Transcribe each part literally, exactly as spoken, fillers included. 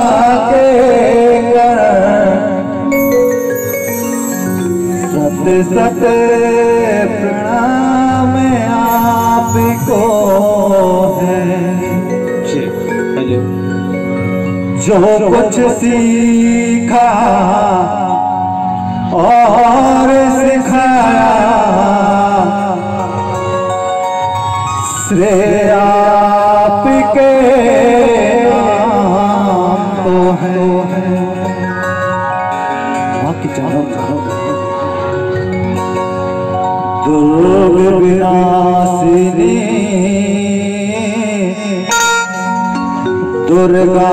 के सत सत प्रणाम आपको है। जो कुछ सीखा और सिखाया श्रेय आपके नाम तो है। बाकी चलो दुर्ग विनाशिनी दुर्गा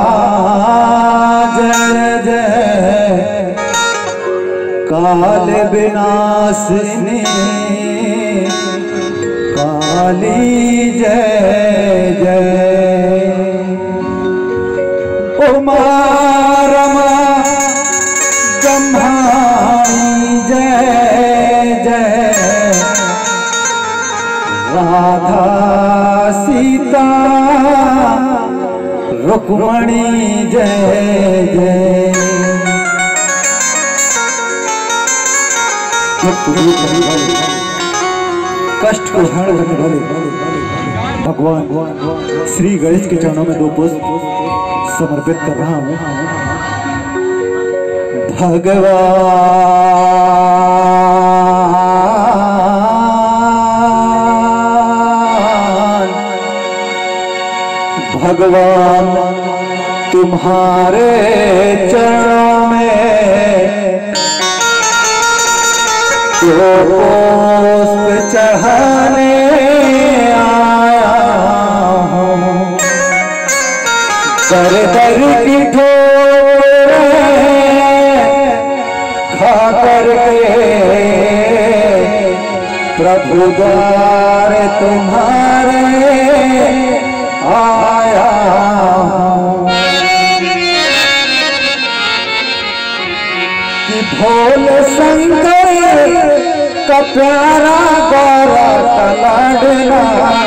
जय जय काल विनाशिनी काली जय जय। उमा रमा ब्रह्माणी जय जय राधा सीता रुक्मणी जय जय। कष्ट को हरण करने वाले भगवान श्री गणेश के चरणों में दो पुष्प समर्पित कर रहा हूं। भगवान भगवान तुम्हारे चरणों में दो पुष्प चढ़ाने आया हूँ। दर दर की ठोकरें खा करके प्रभु द्वार तुम्हारे आया हूँ। कि भोले शंकर का प्यारा गौरा का लाडला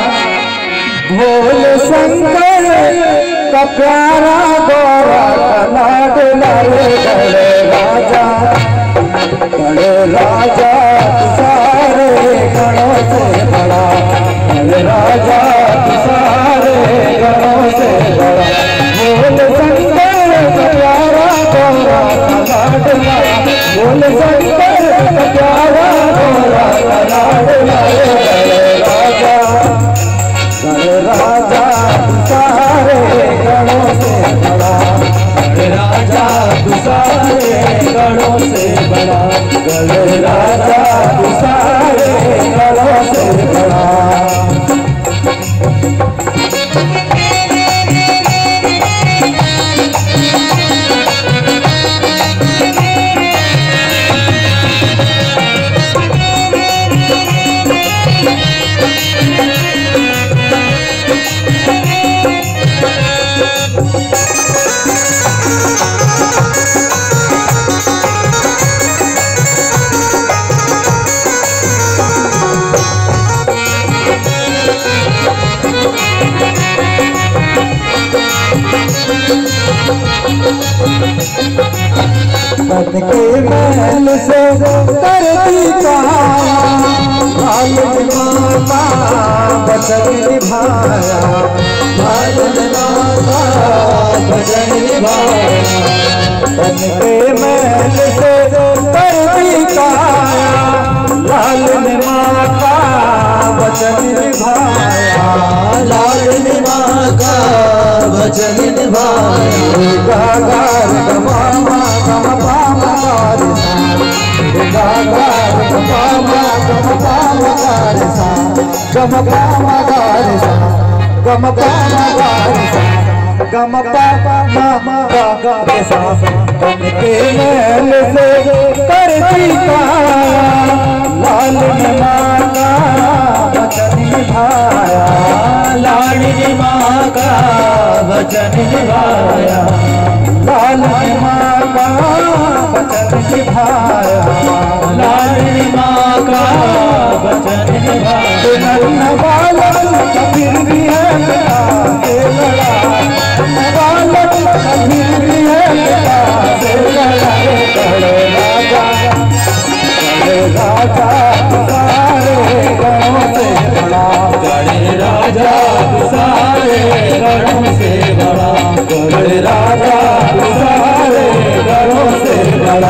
भोले शंकर का प्यारा गौरा का लाडला बड़े राजा बड़े राजा सारे गणों से बड़ा बड़े राजा सारे गणों से बड़ा भोले शंकर का प्यारा गौरा का लाडला भोले शंकर का प्यारा गौरा का लाडला बड़े राजा बड़े राजा सारे गणों से बड़ा बड़े राजा सारे गणों से बड़ा बड़े राजा सारे गणों से बड़ा। पद के महल से करती कहाया भाल माता बचन निभाया भाल माता बचन निभाया। पद के महल से करती कहाया लाल माता बचन निभाया लाल माता बचन निभाया। गागार गमामा गम पामा गारे सा गागार गमामा गम पामा गारे सा गम पामा गारे सा गम पामा गारे सा गम पामा गारे सा। गम के महल से करती कहाया लाल माता बचन निभाया लाल माँ का वचन निभाया लाल माँ का वचन निभाया लाल माँ का वचन निभाया। बालक कबीर भी है बालक कबीर गढ़ राजा सारे गढ़ों से बड़ा।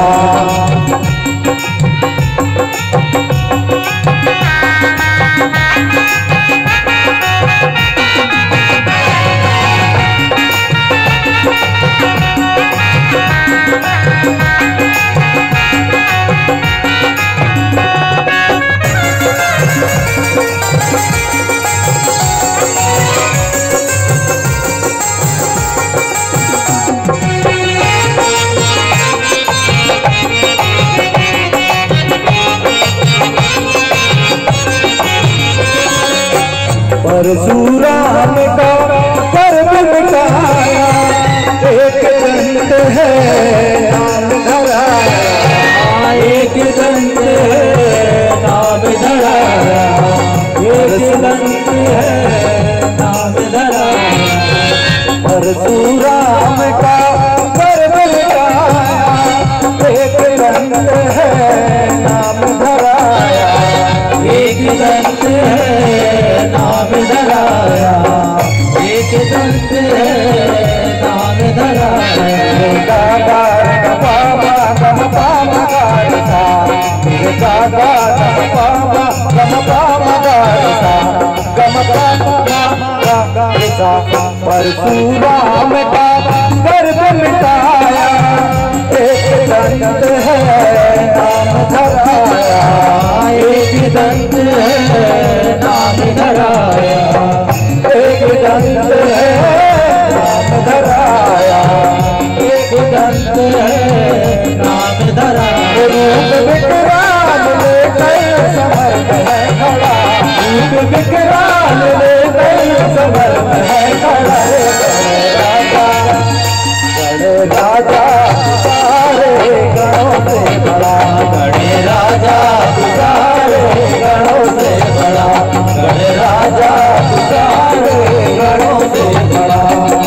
परशुराम का कर्म मिटाया, एक दंत है नाम धराया, एक दंत है नाम धराया, एक दंत है नाम धराया। परशुराम का कर्म मिटाया, एक दंत है नाम धराया, एक दंत है नाम धराया, एक दंत है नाम धराया। गागा पापा गम पापा गारसा, गागा गम पापा गम पापा गारसा, गम पापा गारसा। परशुराम का गर्भ मिटाया, एक दंत है नाम धराया, एक दंत है नाम धराया, एक दंत है नाम धराया, एक दंत है नाम धराया। रूप विकराल लेकर समर्थ है खड़ा, रूप विकराल लेकर समर्थ है खड़ा। गढ़ राजा सारे गढ़ों से बड़ा, गढ़ राजा सारे गढ़ों से बड़ा, गढ़ राजा सारे गढ़ों से बड़ा।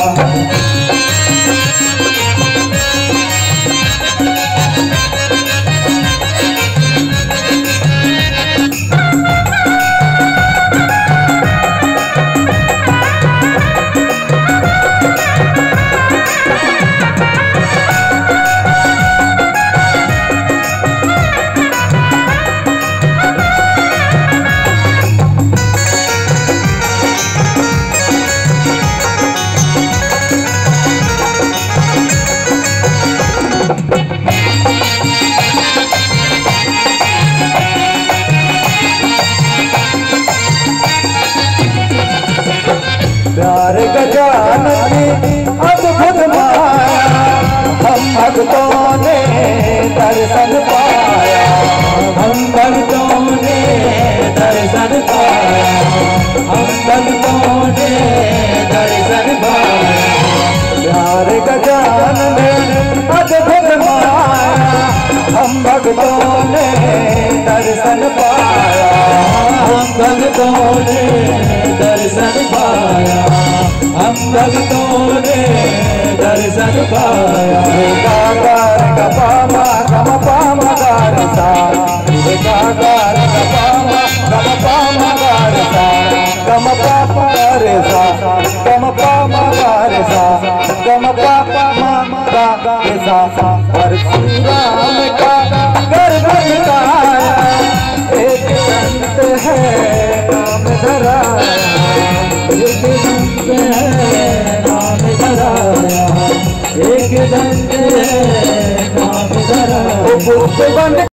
प्यार गजानन की अद्भुत माया, हम भक्तों ने दर्शन पाया, हम भक्तों ने दर्शन पाया, हम भक्तों ने दर्शन पाया। प्यार गजानन अद्भुत माया, हम भक्तों ने दर्शन पाया, हम भक्तों ने दर्शन पाया, हम भक्तों ने दर्शन पाया। गागार गपामा गम पामा गारसा, गागार गपामा गम पामा गारसा, गम पापा गारसा, गम पामा गारसा, गम पापा मामा गारसा। परशुराम का गर्भ मिटाया, एक दंत है नाम धराया, एक दंत है नाम धराया, एक दंत है नाम धराया।